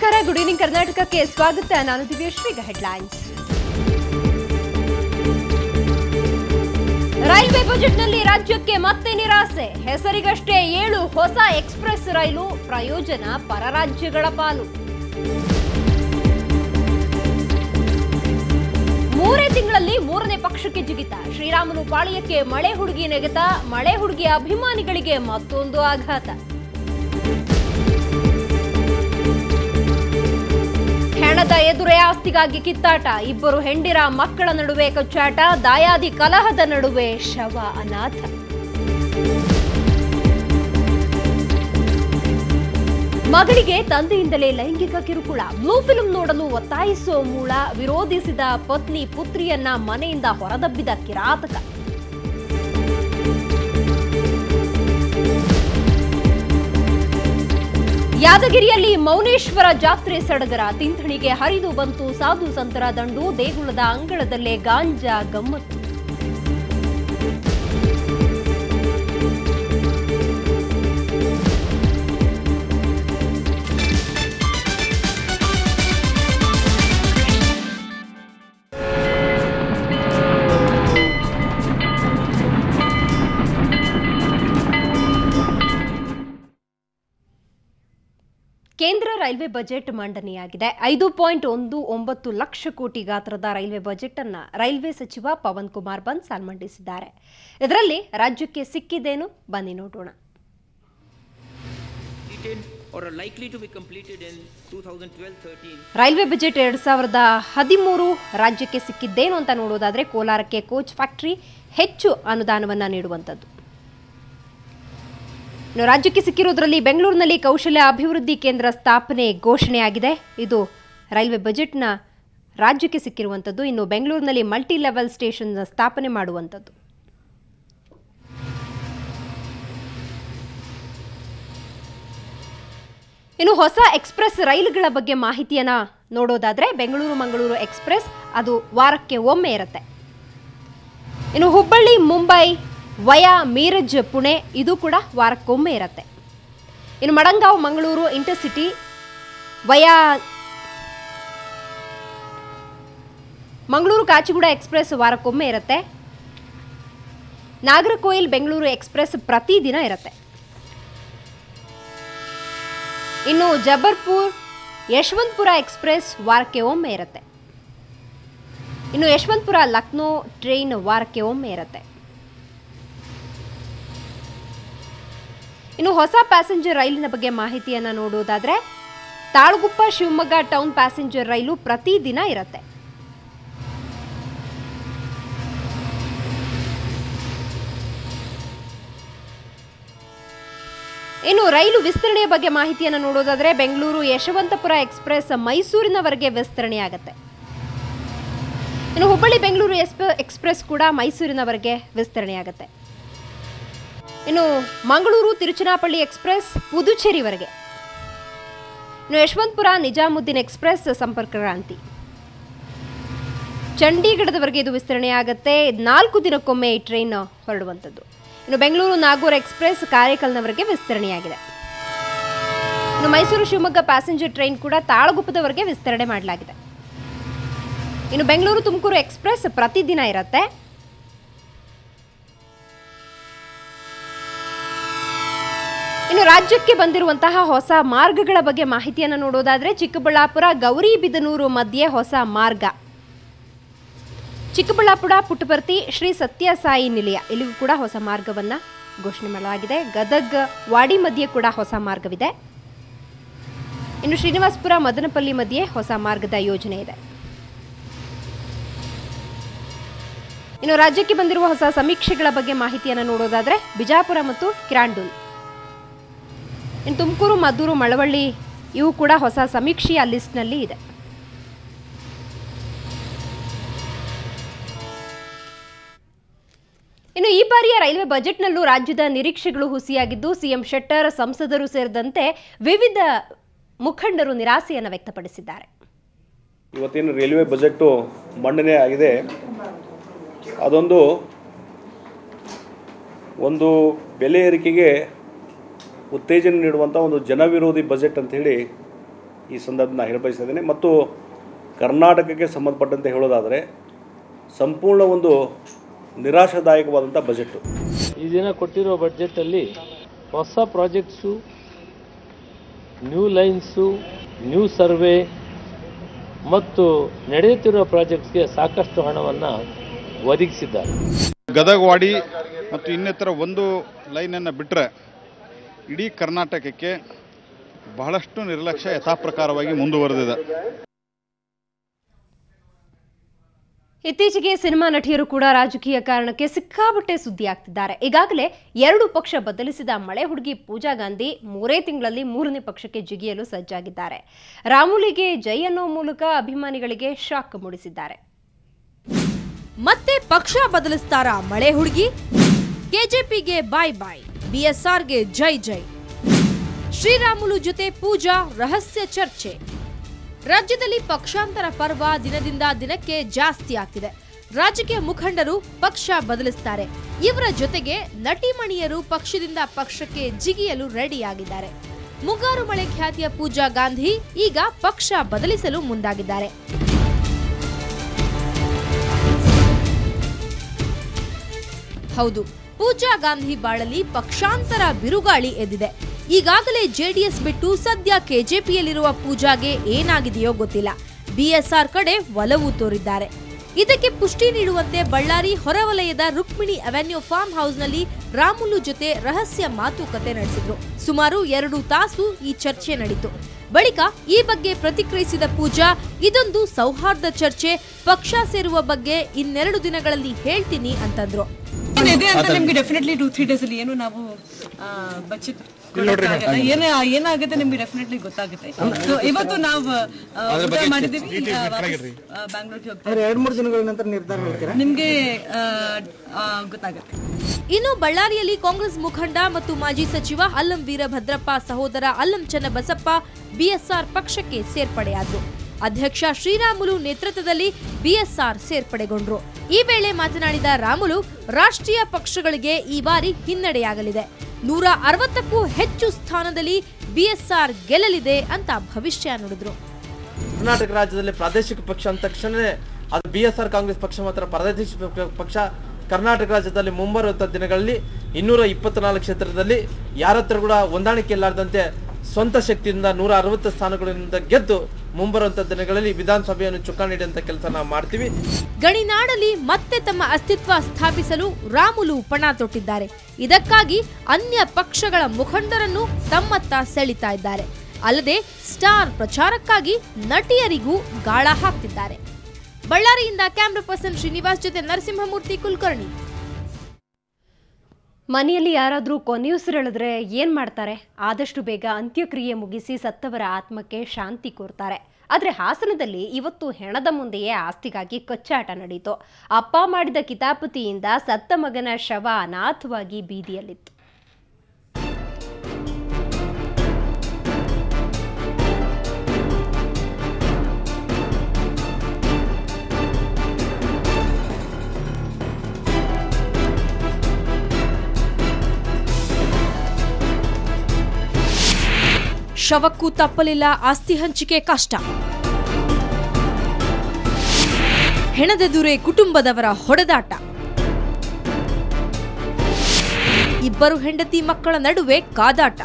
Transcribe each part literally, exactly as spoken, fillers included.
ನಮಸ್ಕಾರ, good evening ಕರ್ನಾಟಕಕ್ಕೆ ಸ್ವಾಗತ. ನಾನು ದಿವ್ಯಶ್ರೀ. ಹೆಡ್ಲೈನ್ಸ್. ರೈಲ್ವೆ ಬಜೆಟ್ನಲ್ಲಿ ರಾಜ್ಯಕ್ಕೆ ಮತ್ತೆ ನಿರಾಸೆ. ಹೆಸರಿಗಷ್ಟೇ ಏಳು ಹೊಸ ಎಕ್ಸ್ಪ್ರೆಸ್ ರೈಲು, ಪ್ರಯೋಜನ ಪರರಾಜ್ಯಗಳ ಪಾಲು. ಮೂರೇ ತಿಂಗಳಲ್ಲಿ ಮೂರನೇ ಪಕ್ಷಕ್ಕೆ ಜಿಗಿತ. ಶ್ರೀರಾಮುಲು ಪಾಳ್ಯಕ್ಕೆ ಮಳೆ ಹುಡುಗಿ ನೆಗೆತ. ಮಳೆ ಹುಡುಗಿಯ ಅಭಿಮಾನಿಗಳಿಗೆ ಮತ್ತೊಂದು ಆಘಾತ. ಹೆಣದ ಎದುರೇ ಆಸ್ತಿಗಾಗಿ ಕಿತ್ತಾಟ. ಇಬ್ಬರು ಹೆಂಡಿರ ಮಕ್ಕಳ ನಡುವೆ ಕಚ್ಚಾಟ. ದಾಯಾದಿ ಕಲಹದ ನಡುವೆ ಶವ ಅನಾಥ. ಮಗಳಿಗೆ ತಂದೆಯಿಂದಲೇ ಲೈಂಗಿಕ ಕಿರುಕುಳ. ಬ್ಲೂ ಫಿಲ್ಮ್ ನೋಡಲು ಒತ್ತಾಯಿಸುವ ಮೂಲ. ವಿರೋಧಿಸಿದ ಪತ್ನಿ ಪುತ್ರಿಯನ್ನ ಮನೆಯಿಂದ ಹೊರದಬ್ಬಿದ ಕಿರಾತಕ. ಯಾದಗಿರಿಯಲ್ಲಿ ಮೌನೇಶ್ವರ ಜಾತ್ರೆ ಸಡಗರ. ತಿಂಥಣಿಗೆ ಹರಿದು ಬಂತು ಸಾಧು ಸಂತರ ದಂಡು. ದೇಗುಲದ ಅಂಗಳದಲ್ಲೇ ಗಾಂಜಾ ಗಮ್ಮತ್ತು. ಕೇಂದ್ರ ರೈಲ್ವೆ ಬಜೆಟ್ ಮಂಡನೆಯಾಗಿದೆ. ಐದು ಪಾಯಿಂಟ್ ಒಂದು ಒಂಬತ್ತು ಲಕ್ಷ ಕೋಟಿ ಗಾತ್ರದ ರೈಲ್ವೆ ಬಜೆಟ್ ಅನ್ನ ರೈಲ್ವೆ ಸಚಿವ ಪವನ್ ಕುಮಾರ್ ಬನ್ಸಾಲ್ ಮಂಡಿಸಿದ್ದಾರೆ. ಇದರಲ್ಲಿ ರಾಜ್ಯಕ್ಕೆ ಸಿಕ್ಕಿದ್ದೇನು ಬನ್ನಿ ನೋಡೋಣ. ರೈಲ್ವೆ ಬಜೆಟ್ ಎರಡ್ ಸಾವಿರದ ಹದಿಮೂರು ರಾಜ್ಯಕ್ಕೆ ಸಿಕ್ಕಿದ್ದೇನು ಅಂತ ನೋಡೋದಾದ್ರೆ ಕೋಲಾರಕ್ಕೆ ಕೋಚ್ ಫ್ಯಾಕ್ಟರಿ ಹೆಚ್ಚು ಅನುದಾನವನ್ನ ನೀಡುವಂಥದ್ದು. ಇನ್ನು ರಾಜ್ಯಕ್ಕೆ ಸಿಕ್ಕಿರೋದ್ರಲ್ಲಿ ಬೆಂಗಳೂರಿನಲ್ಲಿ ಕೌಶಲ್ಯ ಅಭಿವೃದ್ಧಿ ಕೇಂದ್ರ ಸ್ಥಾಪನೆ ಘೋಷಣೆಯಾಗಿದೆ. ಇದು ರೈಲ್ವೆ ಬಜೆಟ್ನ ರಾಜ್ಯಕ್ಕೆ ಸಿಕ್ಕಿರುವಂಥದ್ದು. ಇನ್ನು ಬೆಂಗಳೂರಿನಲ್ಲಿ ಮಲ್ಟಿ ಲೆವೆಲ್ ಸ್ಟೇಷನ್ ಸ್ಥಾಪನೆ ಮಾಡುವಂಥದ್ದು. ಇನ್ನು ಹೊಸ ಎಕ್ಸ್ಪ್ರೆಸ್ ರೈಲುಗಳ ಬಗ್ಗೆ ಮಾಹಿತಿಯನ್ನ ನೋಡೋದಾದ್ರೆ ಬೆಂಗಳೂರು ಮಂಗಳೂರು ಎಕ್ಸ್ಪ್ರೆಸ್ ಅದು ವಾರಕ್ಕೆ ಒಮ್ಮೆ ಇರುತ್ತೆ. ಇನ್ನು ಹುಬ್ಬಳ್ಳಿ ಮುಂಬೈ ವಯಾ ಮೀರಜ್ ಪುಣೆ ಇದು ಕೂಡ ವಾರಕ್ಕೊಮ್ಮೆ ಇರುತ್ತೆ. ಇನ್ನು Madgaon Mangaluru intercity via Mangaluru Kacheguda express ವಾರಕ್ಕೊಮ್ಮೆ ಇರುತ್ತೆ. ನಾಗರಕೋಯಿಲ್ ಬೆಂಗಳೂರು ಎಕ್ಸ್ಪ್ರೆಸ್ ಪ್ರತಿದಿನ ಇರುತ್ತೆ. ಇನ್ನು ಜಬರ್ಪುರ್ ಯಶವಂತಪುರ ಎಕ್ಸ್ಪ್ರೆಸ್ ವಾರಕ್ಕೆ ಒಮ್ಮೆ ಇರುತ್ತೆ. ಇನ್ನು ಯಶವಂತಪುರ ಲಕ್ನೋ ಟ್ರೈನ್ ವಾರಕ್ಕೆ ಒಮ್ಮೆ ಇರುತ್ತೆ. ಇನ್ನು ಹೊಸ ಪ್ಯಾಸೆಂಜರ್ ರೈಲಿನ ಬಗ್ಗೆ ಮಾಹಿತಿಯನ್ನು ನೋಡೋದಾದ್ರೆ ತಾಳಗುಪ್ಪ ಶಿವಮೊಗ್ಗ ಟೌನ್ ಪ್ಯಾಸೆಂಜರ್ ರೈಲು ಪ್ರತಿದಿನ ಇರುತ್ತೆ. ಇನ್ನು ರೈಲು ವಿಸ್ತರಣೆಯ ಬಗ್ಗೆ ಮಾಹಿತಿಯನ್ನು ನೋಡೋದಾದ್ರೆ ಬೆಂಗಳೂರು ಯಶವಂತಪುರ ಎಕ್ಸ್ಪ್ರೆಸ್ ಮೈಸೂರಿನವರೆಗೆ ವಿಸ್ತರಣೆಯಾಗುತ್ತೆ. ಇನ್ನು ಹುಬ್ಬಳ್ಳಿ ಬೆಂಗಳೂರು ಎಕ್ಸ್ಪ್ರೆಸ್ ಕೂಡ ಮೈಸೂರಿನವರೆಗೆ ವಿಸ್ತರಣೆಯಾಗುತ್ತೆ. ಇನ್ನು ಮಂಗಳೂರು ತಿರುಚನಾಪಳ್ಳಿ ಎಕ್ಸ್ಪ್ರೆಸ್ ಪುದುಚೇರಿವರೆಗೆ. ಇನ್ನು ಯಶವಂತಪುರ ನಿಜಾಮುದ್ದೀನ್ ಎಕ್ಸ್ಪ್ರೆಸ್ ಸಂಪರ್ಕ ಕ್ರಾಂತಿ ಚಂಡೀಗಢದವರೆಗೆ ಇದು ವಿಸ್ತರಣೆಯಾಗುತ್ತೆ. ನಾಲ್ಕು ದಿನಕ್ಕೊಮ್ಮೆ ಈ ಟ್ರೈನ್ ಹೊರಡುವಂಥದ್ದು. ಇನ್ನು ಬೆಂಗಳೂರು ನಾಗೂರ್ ಎಕ್ಸ್ಪ್ರೆಸ್ ಕಾರೈಕಲ್ನವರೆಗೆ ವಿಸ್ತರಣೆಯಾಗಿದೆ. ಇನ್ನು ಮೈಸೂರು ಶಿವಮೊಗ್ಗ ಪ್ಯಾಸೆಂಜರ್ ಟ್ರೈನ್ ಕೂಡ ತಾಳಗುಪ್ಪದವರೆಗೆ ವಿಸ್ತರಣೆ ಮಾಡಲಾಗಿದೆ. ಇನ್ನು ಬೆಂಗಳೂರು ತುಮಕೂರು ಎಕ್ಸ್ಪ್ರೆಸ್ ಪ್ರತಿದಿನ ಇರುತ್ತೆ. ಇನ್ನು ರಾಜ್ಯಕ್ಕೆ ಬಂದಿರುವಂತಹ ಹೊಸ ಮಾರ್ಗಗಳ ಬಗ್ಗೆ ಮಾಹಿತಿಯನ್ನು ನೋಡೋದಾದ್ರೆ ಚಿಕ್ಕಬಳ್ಳಾಪುರ ಗೌರಿಬಿದನೂರು ಮಧ್ಯೆ ಹೊಸ ಮಾರ್ಗ. ಚಿಕ್ಕಬಳ್ಳಾಪುರ ಪುಟ್ಟಪರ್ತಿ ಶ್ರೀ ಸತ್ಯಸಾಯಿ ನಿಲಯ ಇಲ್ಲಿಗೂ ಕೂಡ ಹೊಸ ಮಾರ್ಗವನ್ನ ಘೋಷಣೆ ಮಾಡಲಾಗಿದೆ. ಗದಗ್ ವಾಡಿ ಮಧ್ಯೆ ಕೂಡ ಹೊಸ ಮಾರ್ಗವಿದೆ. ಇನ್ನು ಶ್ರೀನಿವಾಸಪುರ ಮದನಪಲ್ಲಿ ಮಧ್ಯೆ ಹೊಸ ಮಾರ್ಗದ ಯೋಜನೆ ಇದೆ. ಇನ್ನು ರಾಜ್ಯಕ್ಕೆ ಬಂದಿರುವ ಹೊಸ ಸಮೀಕ್ಷೆಗಳ ಬಗ್ಗೆ ಮಾಹಿತಿಯನ್ನು ನೋಡೋದಾದ್ರೆ ಬಿಜಾಪುರ ಮತ್ತು ಕಿರಾಂಡೂಲ್. ಇನ್ನು ತುಮಕೂರು ಮದ್ದೂರು ಮಳವಳ್ಳಿ ಇವು ಕೂಡ ಹೊಸ ಸಮೀಕ್ಷೆಯ ಲಿಸ್ಟ್ನಲ್ಲಿ ಇದೆ. ಇನ್ನು ಈ ಬಾರಿಯ ರೈಲ್ವೆ ಬಜೆಟ್ನಲ್ಲೂ ರಾಜ್ಯದ ನಿರೀಕ್ಷೆಗಳು ಹುಸಿಯಾಗಿದ್ದು ಸಿಎಂ ಶೆಟ್ಟರ್ ಸಂಸದರು ಸೇರಿದಂತೆ ವಿವಿಧ ಮುಖಂಡರು ನಿರಾಸೆಯನ್ನು ವ್ಯಕ್ತಪಡಿಸಿದ್ದಾರೆ. ಇವತ್ತಿನ ರೈಲ್ವೆ ಬಜೆಟ್ ಮಂಡನೆ ಆಗಿದೆ. ಅದೊಂದು ಒಂದು ಬೆಲೆ ಏರಿಕೆಗೆ ಉತ್ತೇಜನ ನೀಡುವಂಥ ಒಂದು ಜನವಿರೋಧಿ ಬಜೆಟ್ ಅಂತ ಹೇಳಿ ಈ ಸಂದರ್ಭ ನಾನು ಹೇಳಬಯಸ್ತಾ ಇದ್ದೇನೆ. ಮತ್ತು ಕರ್ನಾಟಕಕ್ಕೆ ಸಂಬಂಧಪಟ್ಟಂತೆ ಹೇಳೋದಾದರೆ ಸಂಪೂರ್ಣ ಒಂದು ನಿರಾಶಾದಾಯಕವಾದಂಥ ಬಜೆಟ್ಟು. ಈ ದಿನ ಕೊಟ್ಟಿರೋ ಬಡ್ಜೆಟಲ್ಲಿ ಹೊಸ projects, new lines, new survey ಮತ್ತು ನಡೆಯುತ್ತಿರುವ ಪ್ರಾಜೆಕ್ಟ್ಸ್ಗೆ ಸಾಕಷ್ಟು ಹಣವನ್ನು ಒದಗಿಸಿದ್ದಾರೆ. ಗದಗವಾಡಿ ಮತ್ತು ಇನ್ನಿತರ ಒಂದು ಲೈನನ್ನು ಬಿಟ್ಟರೆ ಇಡೀ ಕರ್ನಾಟಕಕ್ಕೆ ಬಹಳಷ್ಟು ನಿರ್ಲಕ್ಷ್ಯ ಯಥಾಪ್ರಕಾರವಾಗಿ ಮುಂದುವರೆದಿದೆ. ಇತ್ತೀಚೆಗೆ ಸಿನಿಮಾ ನಟಿಯರು ಕೂಡ ರಾಜಕೀಯ ಕಾರಣಕ್ಕೆ ಸಿಕ್ಕಾಪಟ್ಟೆ ಸುದ್ದಿ ಆಗ್ತಿದ್ದಾರೆ. ಈಗಾಗಲೇ ಎರಡು ಪಕ್ಷ ಬದಲಿಸಿದ ಮಳೆ ಹುಡುಗಿ ಪೂಜಾ ಗಾಂಧಿ ಮೂರೇ ತಿಂಗಳಲ್ಲಿ ಮೂರನೇ ಪಕ್ಷಕ್ಕೆ ಜಿಗಿಯಲು ಸಜ್ಜಾಗಿದ್ದಾರೆ. ರಾಮುಲಿಗೆ ಜೈ ಅನ್ನೋ ಮೂಲಕ ಅಭಿಮಾನಿಗಳಿಗೆ ಶಾಕ್ ಮೂಡಿಸಿದ್ದಾರೆ. ಮತ್ತೆ ಪಕ್ಷ ಬದಲಿಸ್ತಾರ ಮಳೆ ಹುಡುಗಿ? ಕೆಜೆಪಿಗೆ ಬಾಯ್ ಬಾಯ್, ಬಿಎಸ್ಆರ್ಗೆ ಜೈ ಜೈ. ಶ್ರೀರಾಮುಲು ಜೊತೆ ಪೂಜಾ ರಹಸ್ಯ ಚರ್ಚೆ. ರಾಜ್ಯದಲ್ಲಿ ಪಕ್ಷಾಂತರ ಪರ್ವ ದಿನದಿಂದ ದಿನಕ್ಕೆ ಜಾಸ್ತಿ ಆಗ್ತಿದೆ. ರಾಜಕೀಯ ಮುಖಂಡರು ಪಕ್ಷ ಬದಲಿಸ್ತಾರೆ. ಇವರ ಜೊತೆಗೆ ನಟಿಮಣಿಯರು ಪಕ್ಷದಿಂದ ಪಕ್ಷಕ್ಕೆ ಜಿಗಿಯಲು ರೆಡಿಯಾಗಿದ್ದಾರೆ. ಮುಂಗಾರು ಮಳೆ ಖ್ಯಾತಿಯ ಪೂಜಾ ಗಾಂಧಿ ಈಗ ಪಕ್ಷ ಬದಲಿಸಲು ಮುಂದಾಗಿದ್ದಾರೆ. ಹೌದು, ಪೂಜಾ ಗಾಂಧಿ ಬಾಳಲ್ಲಿ ಪಕ್ಷಾಂತರ ಬಿರುಗಾಳಿ ಎದ್ದಿದೆ. ಈಗಾಗಲೇ ಜೆಡಿಎಸ್ ಬಿಟ್ಟು ಸದ್ಯ ಕೆಜೆಪಿಯಲ್ಲಿರುವ ಪೂಜಾಗೆ ಏನಾಗಿದೆಯೋ ಗೊತ್ತಿಲ್ಲ. ಬಿಎಸ್ಆರ್ ಕಡೆ ಒಲವು ತೋರಿದ್ದಾರೆ. ಇದಕ್ಕೆ ಪುಷ್ಟಿ ನೀಡುವಂತೆ ಬಳ್ಳಾರಿ ಹೊರವಲಯದ ರುಕ್ಮಿಣಿ ಅವೆನ್ಯೂ ಫಾರ್ಮ್ ಹೌಸ್ನಲ್ಲಿ ರಾಮುಲು ಜೊತೆ ರಹಸ್ಯ ಮಾತುಕತೆ ನಡೆಸಿದ್ರು. ಸುಮಾರು ಎರಡು ತಾಸು ಈ ಚರ್ಚೆ ನಡೆಯಿತು. ಬಳಿಕ ಈ ಬಗ್ಗೆ ಪ್ರತಿಕ್ರಿಯಿಸಿದ ಪೂಜಾ, ಇದೊಂದು ಸೌಹಾರ್ದ ಚರ್ಚೆ, ಪಕ್ಷ ಸೇರುವ ಬಗ್ಗೆ ಇನ್ನೆರಡು ದಿನಗಳಲ್ಲಿ ಹೇಳ್ತೀನಿ ಅಂತಂದ್ರು. ನಿಮ್ಗೆ ಡೆಫಿನೆಟ್ಲಿ ಟೂ ತ್ರೀ ಡೇಸ್ ಅಲ್ಲಿ ಏನು ನಾವು ಬಚೆಟ್ ಏನ ಏನಾಗುತ್ತೆ ನಿಮ್ಗೆ ಡೆಫಿನೆಟ್ಲಿ ಗೊತ್ತಾಗುತ್ತೆ. ಇವತ್ತು ನಾವು ಮಾಡಿದೀವಿ, ಬ್ಯಾಂಗ್ಳೂರ್ಗೆ ಹೋಗ್ತೀವಿ. ಎರಡು ಮೂರು ದಿನಗಳ ನಂತರ ನಿರ್ಧಾರ ನಿಮ್ಗೆ ಗೊತ್ತಾಗುತ್ತೆ. ಇನ್ನು ಬಳ್ಳಾರಿಯಲ್ಲಿ ಕಾಂಗ್ರೆಸ್ ಮುಖಂಡ ಮತ್ತು ಮಾಜಿ ಸಚಿವ ಅಲ್ಲಂ ವೀರಭದ್ರಪ್ಪ ಸಹೋದರ ಅಲ್ಲಂ ಚನ್ನಬಸಪ್ಪ ಬಿಎಸ್ಆರ್ ಪಕ್ಷಕ್ಕೆ ಸೇರ್ಪಡೆಯಾದರು. ಅಧ್ಯಕ್ಷ ಶ್ರೀರಾಮುಲು ನೇತೃತ್ವದಲ್ಲಿ ಬಿಎಸ್ಆರ್ ಸೇರ್ಪಡೆಗೊಂಡ್ರು. ಈ ವೇಳೆ ಮಾತನಾಡಿದ ರಾಮುಲು, ರಾಷ್ಟ್ರೀಯ ಪಕ್ಷಗಳಿಗೆ ಈ ಬಾರಿ ಹಿನ್ನಡೆಯಾಗಲಿದೆ. ನೂರ ಅರವತ್ತಕ್ಕೂ ಹೆಚ್ಚು ಸ್ಥಾನದಲ್ಲಿ ಬಿಎಸ್ಆರ್ ಗೆಲ್ಲಲಿದೆ ಅಂತ ಭವಿಷ್ಯ ನುಡಿದ್ರು. ಕರ್ನಾಟಕ ರಾಜ್ಯದಲ್ಲಿ ಪ್ರಾದೇಶಿಕ ಪಕ್ಷ ಅಂದ ತಕ್ಷಣವೇ ಅದು ಬಿಎಸ್ಆರ್ ಕಾಂಗ್ರೆಸ್ ಪಕ್ಷ ಮಾತ್ರ ಪ್ರಾದೇಶಿಕ ಪಕ್ಷ. ಕರ್ನಾಟಕ ರಾಜ್ಯದಲ್ಲಿ ಮುಂಬರುವಂಥ ದಿನಗಳಲ್ಲಿ ಇನ್ನೂರ ಇಪ್ಪತ್ನಾಲ್ಕು ಕ್ಷೇತ್ರದಲ್ಲಿ ಯಾರತ್ರ ಕೂಡ ಹೊಂದಾಣಿಕೆ ಇಲ್ಲಾರ್ದಂತೆ ಸ್ವಂತ ಶಕ್ತಿಯಿಂದ ನೂರ ಅರವತ್ತು ಸ್ಥಾನಗಳಿಂದ ಗೆದ್ದು ಮುಂಬರುವಂತ ದಿನಗಳಲ್ಲಿ ವಿಧಾನಸಭೆಯನ್ನು ಚುಕ್ಕಾಣಿ ಹಿಡಿಯುವಂತ ಕೆಲಸ ನಾವು ಮಾಡ್ತೀವಿ. ಗಣಿನಾಡಲ್ಲಿ ಮತ್ತೆ ತಮ್ಮ ಅಸ್ತಿತ್ವ ಸ್ಥಾಪಿಸಲು ರಾಮುಲು ಪಣ ತೊಟ್ಟಿದ್ದಾರೆ. ಇದಕ್ಕಾಗಿ ಅನ್ಯ ಪಕ್ಷಗಳ ಮುಖಂಡರನ್ನು ತಮ್ಮತ್ತ ಸೆಳಿತಾ ಇದ್ದಾರೆ. ಅಲ್ಲದೆ ಸ್ಟಾರ್ ಪ್ರಚಾರಕ್ಕಾಗಿ ನಟಿಯರಿಗೂ ಗಾಳ ಹಾಕ್ತಿದ್ದಾರೆ. ಬಳ್ಳಾರಿಯಿಂದ ಕ್ಯಾಮ್ರಾ ಪರ್ಸನ್ ಶ್ರೀನಿವಾಸ್ ಜೊತೆ ನರಸಿಂಹಮೂರ್ತಿ ಕುಲಕರ್ಣಿ. ಮನೆಯಲ್ಲಿ ಯಾರಾದರೂ ಕೊನೆಯುಸಿರೆಳೆದ್ರೆ ಏನು ಮಾಡ್ತಾರೆ? ಆದಷ್ಟು ಬೇಗ ಅಂತ್ಯಕ್ರಿಯೆ ಮುಗಿಸಿ ಸತ್ತವರ ಆತ್ಮಕ್ಕೆ ಶಾಂತಿ ಕೋರ್ತಾರೆ. ಆದರೆ ಹಾಸನದಲ್ಲಿ ಇವತ್ತು ಹೆಣದ ಮುಂದೆಯೇ ಆಸ್ತಿಗಾಗಿ ಕಚ್ಚಾಟ ನಡೆಯಿತು. ಅಪ್ಪ ಮಾಡಿದ ಕಿತಾಪತಿಯಿಂದ ಸತ್ತ ಮಗನ ಶವ ಅನಾಥವಾಗಿ ಬೀದಿಯಲ್ಲಿತ್ತು. ಶವಕ್ಕೂ ತಪ್ಪಲಿಲ್ಲ ಆಸ್ತಿ ಹಂಚಿಕೆ ಕಷ್ಟ. ಹೆಣದೆದುರೇ ಕುಟುಂಬದವರ ಹೊಡೆದಾಟ. ಇಬ್ಬರು ಹೆಂಡತಿ ಮಕ್ಕಳ ನಡುವೆ ಕಾದಾಟ.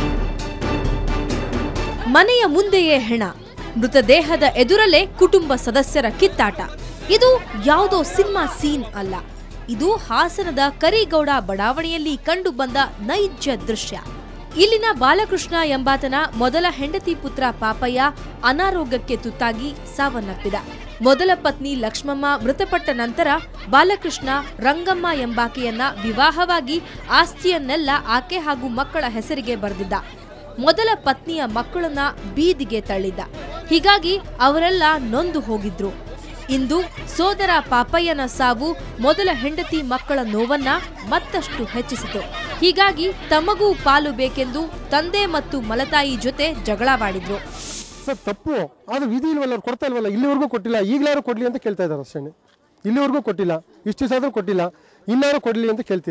ಮನೆಯ ಮುಂದೆಯೇ ಹೆಣ, ಮೃತದೇಹದ ಎದುರಲ್ಲೇ ಕುಟುಂಬ ಸದಸ್ಯರ ಕಿತ್ತಾಟ. ಇದು ಯಾವುದೋ ಸಿನಿಮಾ ಸೀನ್ ಅಲ್ಲ, ಇದು ಹಾಸನದ ಕರಿಗೌಡ ಬಡಾವಣೆಯಲ್ಲಿ ಕಂಡು ಬಂದ ನೈಜ ದೃಶ್ಯ. ಇಲ್ಲಿನ ಬಾಲಕೃಷ್ಣ ಎಂಬಾತನ ಮೊದಲ ಹೆಂಡತಿ ಪುತ್ರ ಪಾಪಯ್ಯ ಅನಾರೋಗ್ಯಕ್ಕೆ ತುತ್ತಾಗಿ ಸಾವನ್ನಪ್ಪಿದ. ಮೊದಲ ಪತ್ನಿ ಲಕ್ಷ್ಮಮ್ಮ ಮೃತಪಟ್ಟ ನಂತರ ಬಾಲಕೃಷ್ಣ ರಂಗಮ್ಮ ಎಂಬಾಕೆಯನ್ನ ವಿವಾಹವಾಗಿ ಆಸ್ತಿಯನ್ನೆಲ್ಲ ಆಕೆ ಹಾಗೂ ಮಕ್ಕಳ ಹೆಸರಿಗೆ ಬರೆದಿದ್ದ. ಮೊದಲ ಪತ್ನಿಯ ಮಕ್ಕಳನ್ನ ಬೀದಿಗೆ ತಳ್ಳಿದ್ದ. ಹೀಗಾಗಿ ಅವರೆಲ್ಲ ನೊಂದು ಹೋಗಿದ್ರು. ಇಂದು ಸೋದರ ಪಾಪಯ್ಯನ ಸಾವು ಮೊದಲ ಹೆಂಡತಿ ಮಕ್ಕಳ ನೋವನ್ನ ಮತ್ತಷ್ಟು ಹೆಚ್ಚಿಸಿತು. ಹೀಗಾಗಿ ತಮಗೂ ಪಾಲು ಬೇಕೆಂದು ತಂದೆ ಮತ್ತು ಮಲತಾಯಿ ಜೊತೆ ಜಗಳವಾಡಿದ್ರು. ಸರ್ ತಪ್ಪು, ಆದ್ರೆ ವಿಧಿ ಇಲ್ವಲ್ಲ, ಅವ್ರು ಕೊಡ್ತಾ ಇಲ್ವಲ್ಲ, ಇಲ್ಲಿವರೆಗೂ ಕೊಟ್ಟಿಲ್ಲ, ಈಗಲಾರು ಕೊಡ್ಲಿ ಅಂತ ಕೇಳ್ತಾ ಇದ್ದಾರೆ ಅಷ್ಟೇ. ಇಲ್ಲಿವರೆಗೂ ಕೊಟ್ಟಿಲ್ಲ, ಇಷ್ಟು ದಿವಸ ಆದ್ರೂ ಕೊಟ್ಟಿಲ್ಲ, ಇನ್ನಾರು ಕೊಡ್ಲಿ ಅಂತ ಕೇಳ್ತಿದ್ದಾರೆ.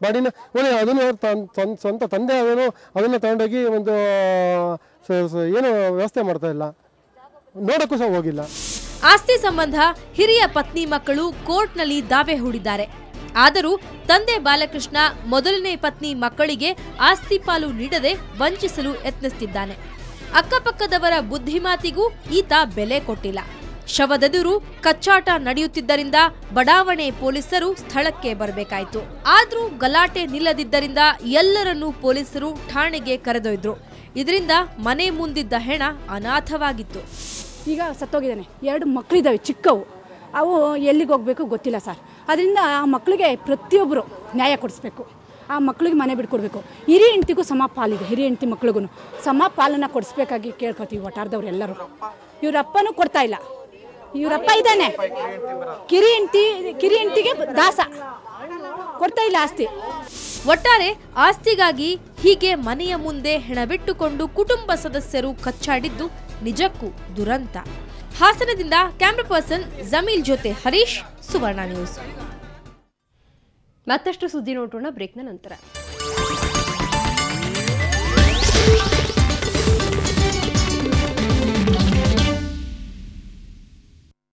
ಬಾಡಿನ ಒಳ್ಳೆ ಅದನ್ನು ತನ್ನ ಸ್ವಂತ ತಂದೆ ಅದನ್ನು ಅದನ್ನು ತಗೊಂಡೋಗಿ ಒಂದು ಏನು ವ್ಯವಸ್ಥೆ ಮಾಡ್ತಾ ಇಲ್ಲ, ನೋಡೋಕ್ಕೂ ಸಹ ಹೋಗಿಲ್ಲ. ಆಸ್ತಿ ಸಂಬಂಧ ಹಿರಿಯ ಪತ್ನಿ ಮಕ್ಕಳು ಕೋರ್ಟ್ನಲ್ಲಿ ದಾವೆ ಹೂಡಿದ್ದಾರೆ. ಆದರೂ ತಂದೆ ಬಾಲಕೃಷ್ಣ ಮೊದಲನೇ ಪತ್ನಿ ಮಕ್ಕಳಿಗೆ ಆಸ್ತಿ ಪಾಲು ನೀಡದೆ ವಂಚಿಸಲು ಯತ್ನಿಸುತ್ತಿದ್ದಾನೆ. ಅಕ್ಕಪಕ್ಕದವರ ಬುದ್ಧಿಮಾತಿಗೂ ಈತ ಬೆಲೆ ಕೊಟ್ಟಿಲ್ಲ. ಶವದೆದುರು ಕಚ್ಚಾಟ ನಡೆಯುತ್ತಿದ್ದರಿಂದ ಬಡಾವಣೆ ಪೊಲೀಸರು ಸ್ಥಳಕ್ಕೆ ಬರಬೇಕಾಯಿತು. ಆದರೂ ಗಲಾಟೆ ನಿಲ್ಲದಿದ್ದರಿಂದ ಎಲ್ಲರನ್ನೂ ಪೊಲೀಸರು ಠಾಣೆಗೆ ಕರೆದೊಯ್ದ್ರು. ಇದರಿಂದ ಮನೆ ಮುಂದಿದ್ದ ಹೆಣ ಅನಾಥವಾಗಿತ್ತು. ಈಗ ಸತ್ತೋಗಿದ್ದಾನೆ, ಎರಡು ಮಕ್ಕಳಿದ್ದಾವೆ ಚಿಕ್ಕವು, ಅವು ಎಲ್ಲಿಗೆ ಹೋಗಬೇಕು ಗೊತ್ತಿಲ್ಲ ಸರ್. ಅದರಿಂದ ಆ ಮಕ್ಕಳಿಗೆ ಪ್ರತಿಯೊಬ್ಬರು ನ್ಯಾಯ ಕೊಡಿಸ್ಬೇಕು, ಆ ಮಕ್ಕಳಿಗೆ ಮನೆ ಬಿಟ್ಕೊಡ್ಬೇಕು. ಹಿರಿಯ ಹೆಂಡ್ತಿಗೂ ಸಮ ಪಾಲಿದೆ, ಹಿರಿಯ ಹೆಂಡ್ತಿ ಮಕ್ಳಿಗೂ ಸಮ ಪಾಲನ್ನು ಕೊಡಿಸ್ಬೇಕಾಗಿ ಕೇಳ್ಕೊತೀವಿ ಒಟ್ಟಾರ್ದವ್ರು ಎಲ್ಲರೂ. ಇವರಪ್ಪನೂ ಕೊಡ್ತಾ ಇಲ್ಲ, ಇವರಪ್ಪ ಇದ್ದಾನೆ, ಕಿರಿ ಹೆಂಡ್ತಿ ಕಿರಿ ಹೆಂಡ್ತಿಗೆ ದಾಸ ಕೊಡ್ತಾ ಇಲ್ಲ ಆಸ್ತಿ. ಒಟ್ಟಾರೆ ಆಸ್ತಿಗಾಗಿ ಹೀಗೆ ಮನೆಯ ಮುಂದೆ ಹೆಣ ಬಿಟ್ಟುಕೊಂಡು ಕುಟುಂಬ ಸದಸ್ಯರು ಕಚ್ಚಾಡಿದ್ದು ನಿಜಕ್ಕೂ ದುರಂತ. ಹಾಸನದಿಂದ ಕ್ಯಾಮ್ರಾ ಪರ್ಸನ್ ಜಮೀಲ್ ಜೊತೆ ಹರೀಶ್, ಸುವರ್ಣ ನ್ಯೂಸ್. ಮತ್ತಷ್ಟು ಸುದ್ದಿ ನೋಡೋಣ ಬ್ರೇಕ್ನ ನಂತರ.